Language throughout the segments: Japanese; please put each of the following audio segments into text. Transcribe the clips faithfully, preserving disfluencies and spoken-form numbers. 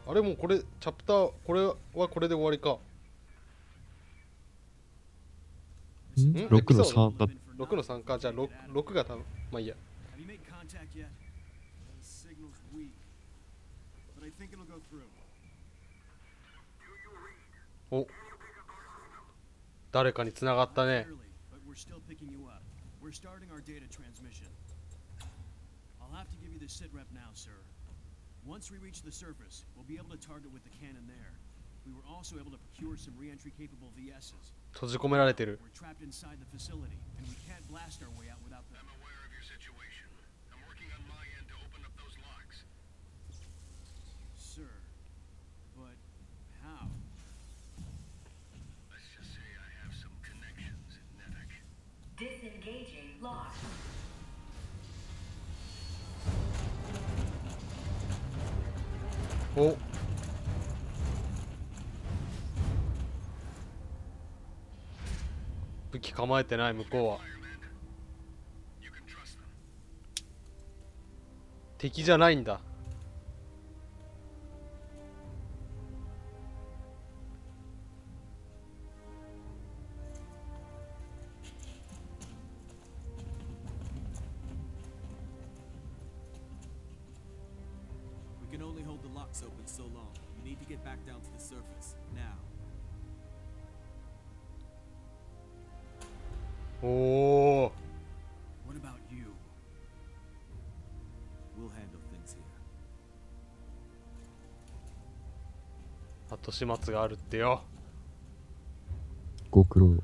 あれもうこれチャプターこれはこれで終わりか。 ん ?ろく のさんだ。 ろくのさんか。じゃあ 6, 6が多分まあいいや。お、誰かに繋がったね。 Once we reach the surface, we'll be able to target with the cannon there. We were also able to procure some re-entry capable V Ss. 閉じ込められてる。 We're trapped inside the facility, and we can't blast our way out without them. I'm aware of your situation. I'm working on my end to open up those locks. Sir, but how? Let's just say I have some connections in Nevek. Disengaging lock. お、武器構えてない向こうは。敵じゃないんだ。 We can only hold the locks open so long. We need to get back down to the surface now. おお。 What about you? We'll handle things here. 後始末があるってよ。 ご苦労。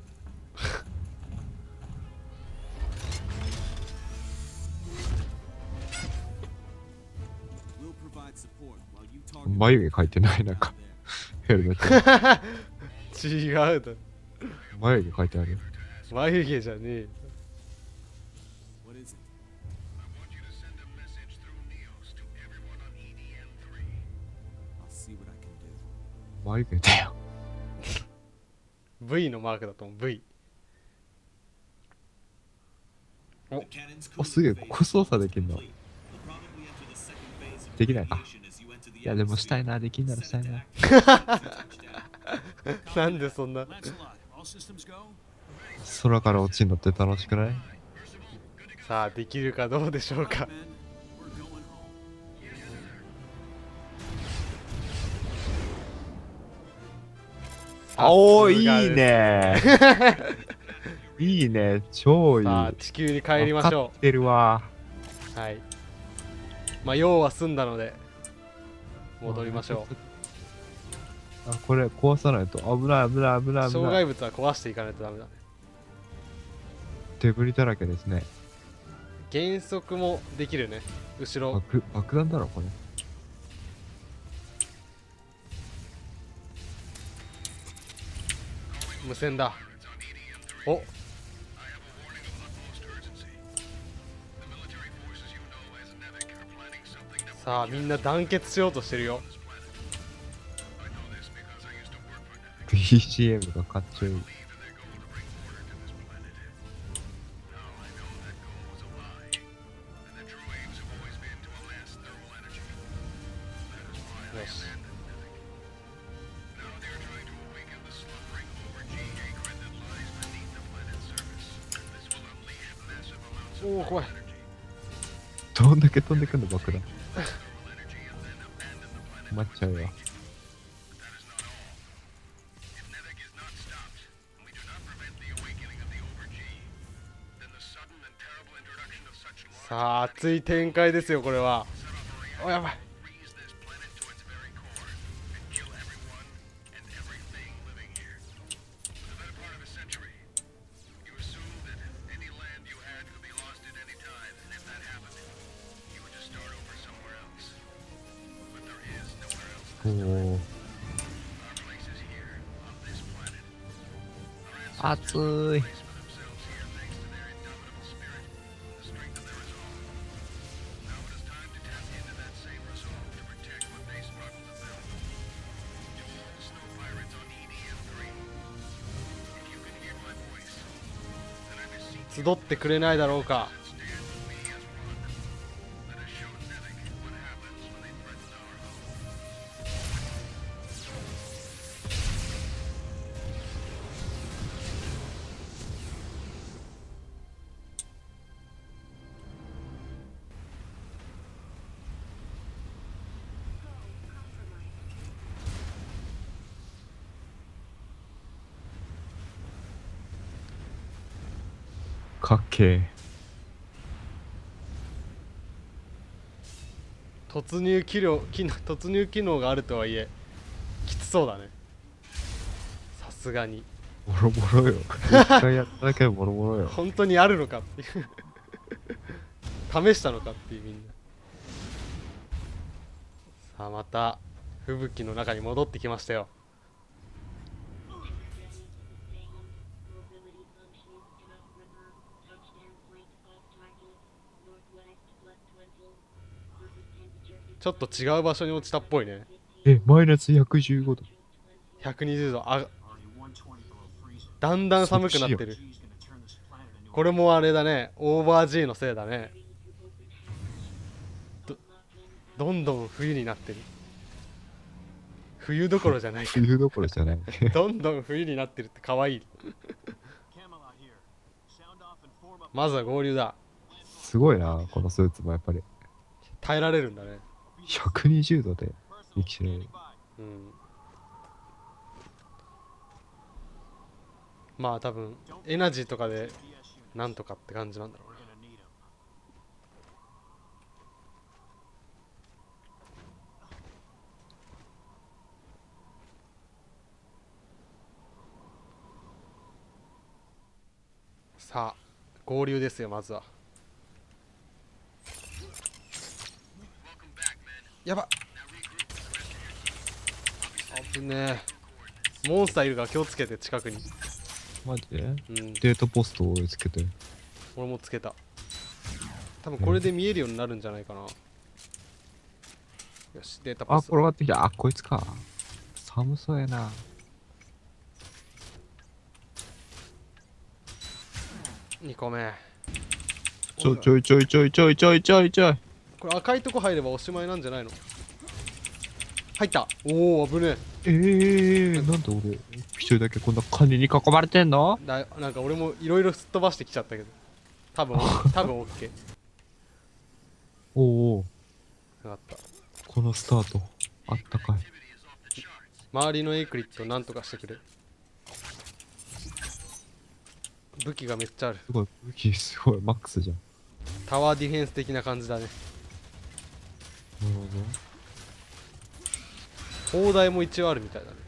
眉毛描いてないなんかヘルメット。 違うだ。 眉毛描いてあるよ。 眉毛じゃねえ。 眉毛だよ。 V のマークだと思う。V。お、 あ、すげえ、ここ操作できんの。できないか。いやでもしたいな、できんならしたいな。 なんでそんな。 空から落ちるのって楽しくない？ さあできるかどうでしょうか。 あおー、いいねいいね、超いい。 さあ地球に帰りましょう。 分かってるわ。 はい。まあ用は済んだので戻りましょう。あ、これ壊さないと危ない危ない危ない危ない。 障害物は壊していかないとダメだね。 デブリだらけですね。 減速もできるね。後ろ爆爆弾だろこれ。 無線だ。お、さあみんな団結しようとしてるよ。 ビージーエム がかっちょいい。 よし。おお怖い。 どんだけ飛んでくんの爆弾。困っちゃうよ。 さあ熱い展開ですよこれは。おやばい。 おお。熱い。 集ってくれないだろうか。 かっけえ。 突入機能機能突入機能があるとはいえきつそうだね、さすがに。 ボロボロよ。一回やっただけでボロボロよ。 本当にあるのかっていう試したのかっていう、みんな。さあまた吹雪の中に戻ってきましたよ。ちょっと違う場所に落ちたっぽいね。 え、マイナスひゃくじゅうごど。 ひゃくにじゅうど、あ、だんだん寒くなってる。これもあれだね、オーバー G のせいだね。どどんどん冬になってる。冬どころじゃないか冬どころじゃない。 どんどん冬になってるって可愛い。まずは合流だ。 すごいな、このスーツもやっぱり。 耐えられるんだね。 ひゃくにじゅうどで生きてる。 うん。まあ多分エナジーとかでなんとかって感じなんだろうね。さあ合流ですよ。まずはやばっ、危ねえ。モンスターいるから気をつけて、近くに。 マジでうん、 デートポストをつけて。 俺もつけた。多分これで見えるようになるんじゃないかな。よし、データあ、 パス。 転がってきた。あ、こいつか。寒そうやな。 にこめ。 ちょちょいちょいちょいちょいちょいちょいちょい。 これ赤いとこ入ればおしまいなんじゃないの？入った。おお、危ねええー、なんで俺一人だけこんなカニに囲まれてんの？ え。だなんか俺もいろいろすっ飛ばしてきちゃったけど、多分多分オッケー。 おお、 よかった。 このスタートあったかい。 周りのエイクリッドなんとかしてくれ。武器がめっちゃある。 すごい武器すごいマックスじゃん。 タワーディフェンス的な感じだね。 なるほ砲台も一応あるみたいだね。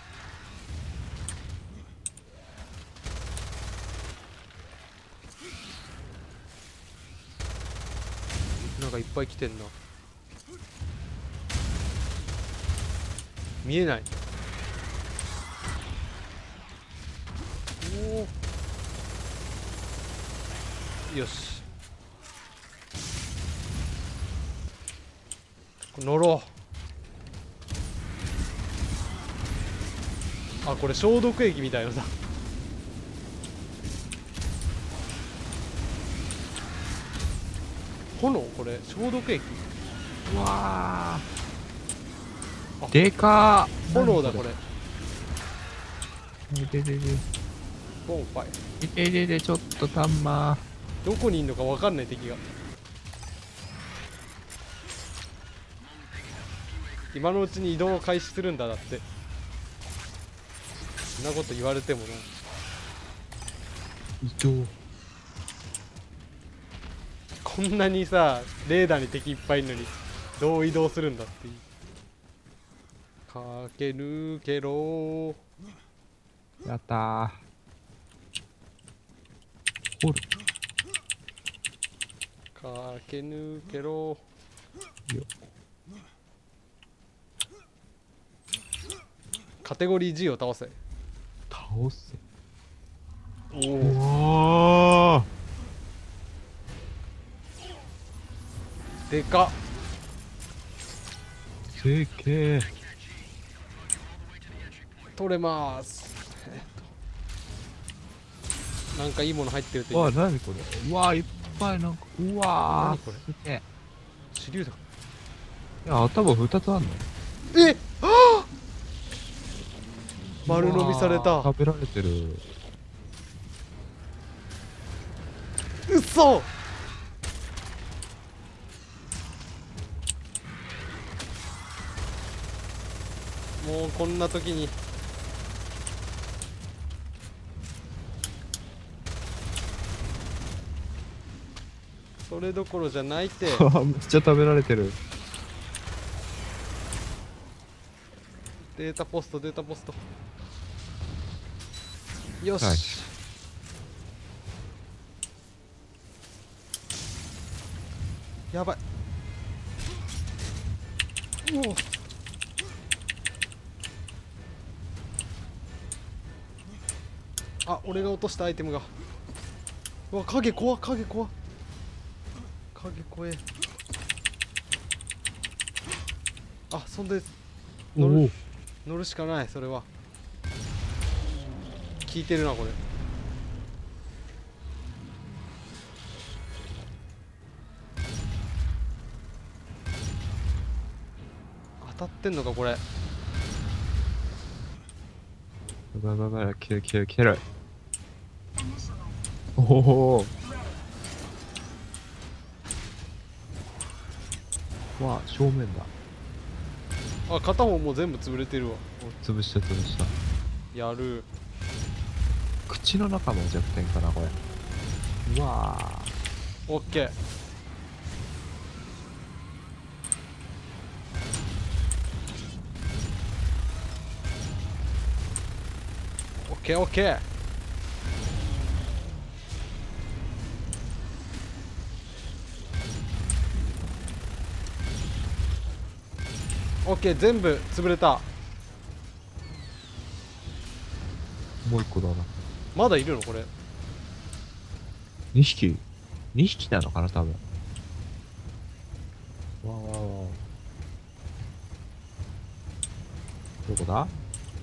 なんかいっぱい来てんな。見えない。おお、よし、乗ろう。あ、これ消毒液みたいのだ。炎、これ消毒液。 ど。うわあーでかー。 炎だこれ。 いでででボンファイ。 いでででちょっとたんまどこにいんのか分かんない敵が。今のうちに移動を開始するんだ。だってそんなこと言われてもな。 移動。 こんなにさレーダーに敵いっぱいいるのにどう移動するんだっていう。駆け抜けろ。 やったー。掘る駆け抜けろ。 よ。 カテゴリー G を倒せ。 倒せ。 おうお、 わでかっ。 ーでけえ。 取れます。えっとなんかいいもの入ってるといいわあ、 ね。 なにこれ。うわあ、いっぱいなんか。うわ何これーすげえ。 手榴弾。 いや、頭ふたつあんの？ え、はあ、丸飲みされた。 食べられてる。 うっそ。もうこんな時にそれどころじゃないってめっちゃ食べられてる。 データポストデータポストよし、 はいやばい。おおあ、俺が落としたアイテムが。うわ、影怖っ、影怖っ、影怖え。あ、そんで乗るおお。 乗るしかない。それは効いてるなこれ。当たってんのかこれ。 やばいやばいやばい、切る切る切る。おお。わあ、正面だ。 あ、片方もう全部潰れてるわ。 お、潰した潰した。 やる。 口の中の弱点かなこれ。うわあ。 オッケー。オッケーオッケー。オッケー、全部潰れた。 もう一個だな。 まだいるのこれ。 にひき ?に 匹なのかな多分。わあわあわあ。どこだ？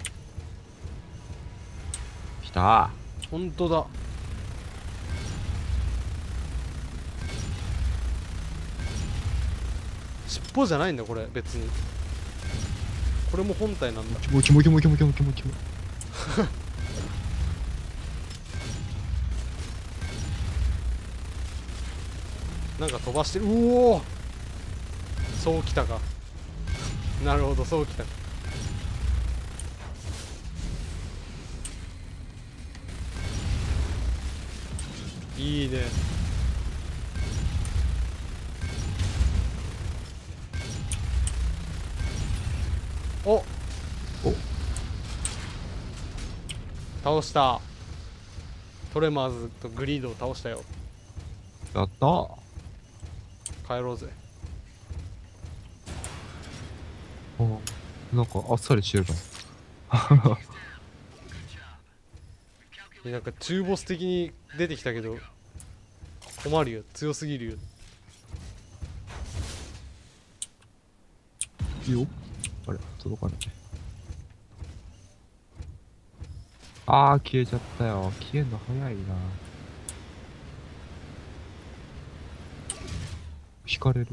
来た。 ほんとだ。尻尾じゃないんだこれ別に。これも本体なんだ。 キモキモキモキモキモキモキモ。 なんか飛ばしてる。うおお、そうきたか。なるほど、そうきたか。いいね。おお、 倒した。トレマーズとグリードを倒したよ。 やったー。 帰ろうぜ。 お、なんかあっさりしてるなんか中ボス的に出てきたけど困るよ、強すぎるよ。 いいよ。あれ、届かない。あー、消えちゃったよ。消えんの早いな。引かれる。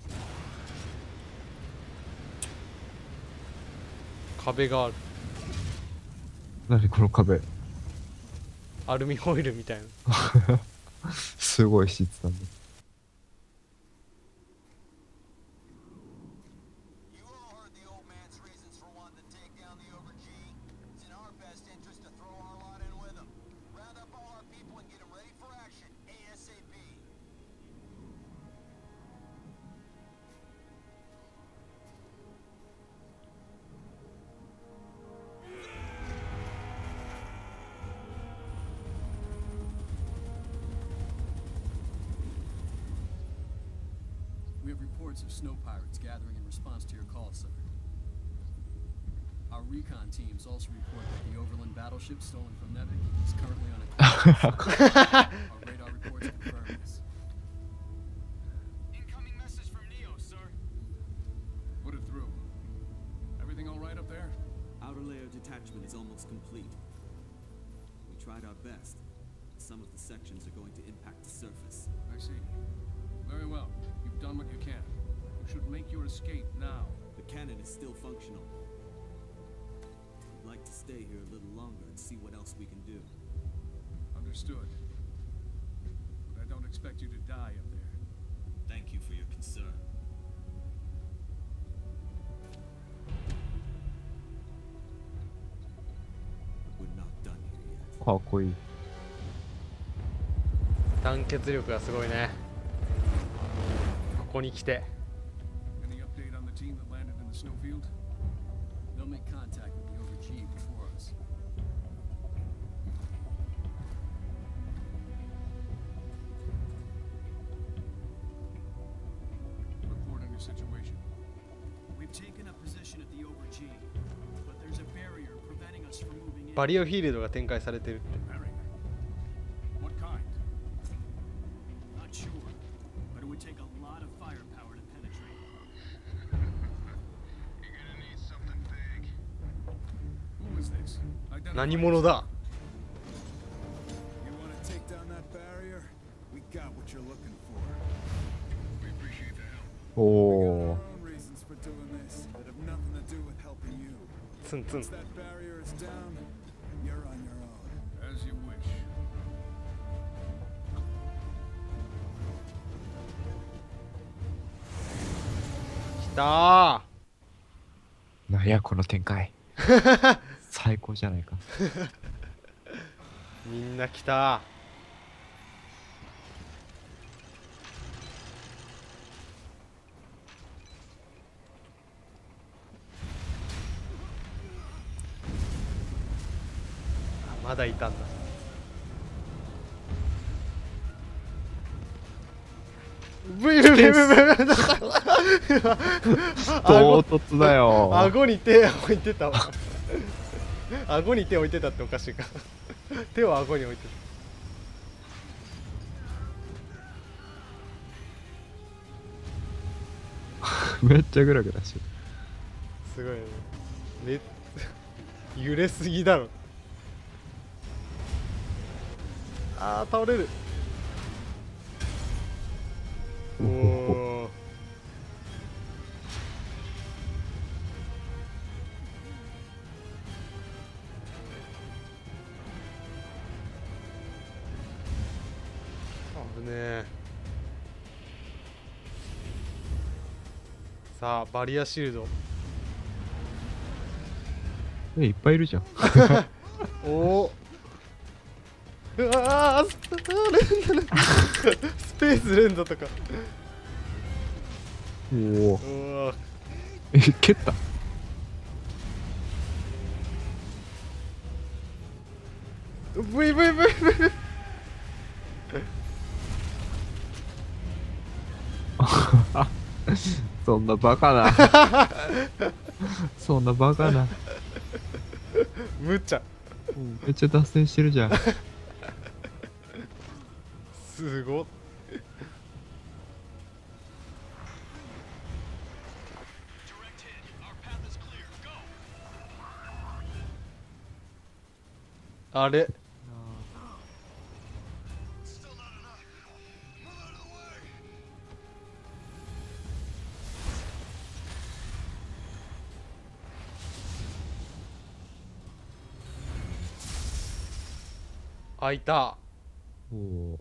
壁がある。 何この壁。 アルミホイルみたいな。 すごい質なんだ。 We have reports of snow pirates gathering in response to your call, sir. Our recon teams also report that the Overland battleship stolen from Nevik is currently on a course. Our radar reports confirm this. Incoming message from Neo, sir. Put it through. Everything all right up there? Outer layer detachment is almost complete. We tried our best. Some of the sections are going to impact the surface. I see. Very well. You've done what you can. You should make your escape now. The cannon is still functional. We'd like to stay here a little longer and see what else we can do. Understood. But I don't expect you to die up there. Thank you for your concern. We're not done here yet. かっこいい。 団結力がすごいね。 こに来て Any update on the team that landed in the snowfield? They'll make contact with the Overg before us. Report on your situation. We've taken a position at the Overg, but there's a barrier preventing us from moving in. バリアフィールドが展開されてるって。 Barrier. What kind? Not sure, but it would take a lot of firepower to penetrate. You're gonna need something big. Who is this? Identify 何者だ You want to take down that barrier? We got what you're looking for. We appreciate the help. お Our お own reasons for doing this that have nothing to do with helping you. ツンツン Once that barrier is down, you're on your own. As you wish. 来たなんやこの展開最高じゃないか。 ーみんな来たーまだいたんだブイブイブイブイブイ唐突だよ。 顎に手置いてたわ顎に手置いてたっておかしいか手を顎に置いてめっちゃグラグラしてる。 たすごいねめ揺れすぎだろあー倒れるおお危ねえさあバリアシールドえ、いっぱいいるじゃん。 おおうわース連打スペース連打とかおお。 うわえ、蹴った。 ブイブイブイブイそんなバカな。そんなバカな。 むちゃめっちゃ脱線してるじゃん。 すごっあれ開いたおお。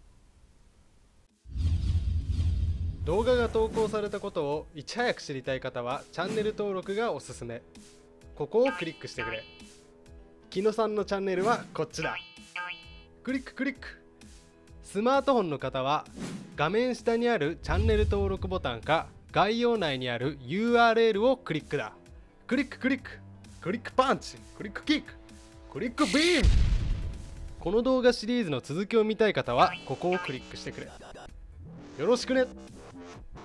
動画が投稿されたことをいち早く知りたい方はチャンネル登録がおすすめ。ここをクリックしてくれ。木野さんのチャンネルはこっちだ。クリッククリック。スマートフォンの方は画面下にあるチャンネル登録ボタンか概要内にある ユーアールエル をクリックだ。クリッククリッククリックパンチクリックキッククリックビーム。この動画シリーズの続きを見たい方はここをクリックしてくれ。よろしくね。